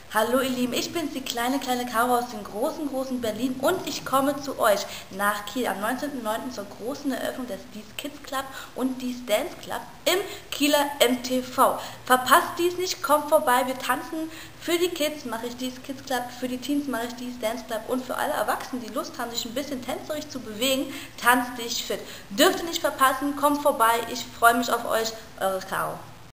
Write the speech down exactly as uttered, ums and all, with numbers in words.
Hallo ihr Lieben, ich bin's, die kleine, kleine Caro aus dem großen, großen Berlin und ich komme zu euch nach Kiel am neunzehnten neunten zur großen Eröffnung des Dies Kids Club und Dies Dance Club im Kieler M T V. Verpasst dies nicht, kommt vorbei, wir tanzen. Für die Kids mache ich Dies Kids Club, für die Teens mache ich Dies Dance Club und für alle Erwachsenen, die Lust haben, sich ein bisschen tänzerisch zu bewegen, tanzt dich fit. Dürft ihr nicht verpassen, kommt vorbei, ich freue mich auf euch, eure Caro.